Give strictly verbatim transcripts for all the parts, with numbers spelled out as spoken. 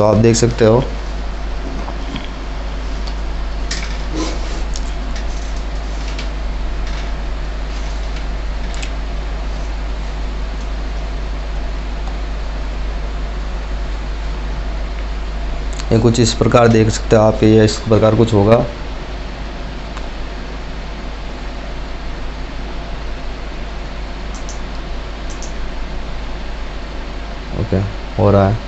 तो आप देख सकते हो ये कुछ इस प्रकार देख सकते हो आप, ये इस प्रकार कुछ होगा। ओके हो रहा है।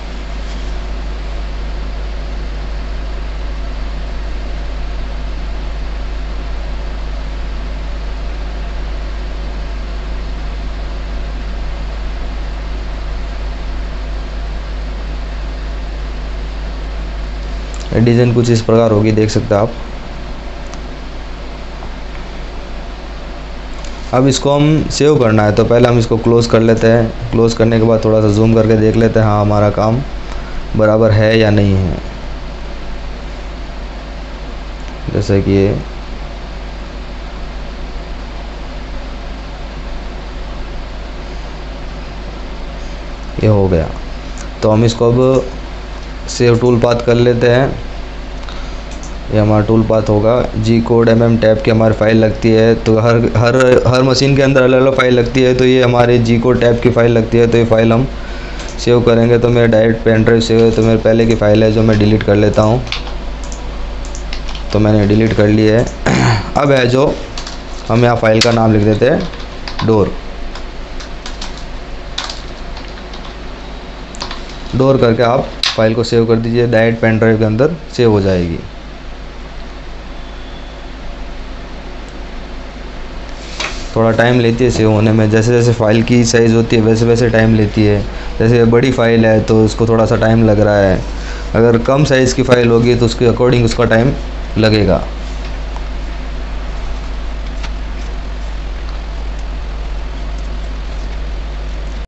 डिज़ाइन कुछ इस प्रकार होगी, देख सकते हैं आप। अब इसको हम सेव करना है तो पहले हम इसको क्लोज़ कर लेते हैं। क्लोज़ करने के बाद थोड़ा सा जूम करके देख लेते हैं हाँ हमारा काम बराबर है या नहीं है। जैसे कि ये ये हो गया, तो हम इसको अब सेव टूल पाथ कर लेते हैं। ये हमारा टूल पाथ होगा। G code M M tab की हमारी फ़ाइल लगती है, तो हर हर हर मशीन के अंदर अलग अलग फ़ाइल लगती है, तो ये हमारे जी कोड टैब की फ़ाइल लगती है। तो ये फ़ाइल हम सेव करेंगे। तो मेरे डायरेक्ट पेन ड्राइव सेव है, तो मेरे पहले की फ़ाइल है जो मैं डिलीट कर लेता हूँ। तो मैंने डिलीट कर ली है। अब है जो हम यहाँ फ़ाइल का नाम लिख देते हैं डोर। डोर करके आप फाइल को सेव कर दीजिए, डायरेक्ट पेन ड्राइव के अंदर सेव हो जाएगी। थोड़ा टाइम लेती है सेव होने में, जैसे जैसे फ़ाइल की साइज़ होती है वैसे वैसे टाइम लेती है। जैसे बड़ी फ़ाइल है तो उसको थोड़ा सा टाइम लग रहा है, अगर कम साइज़ की फ़ाइल होगी तो उसके अकॉर्डिंग उसका टाइम लगेगा।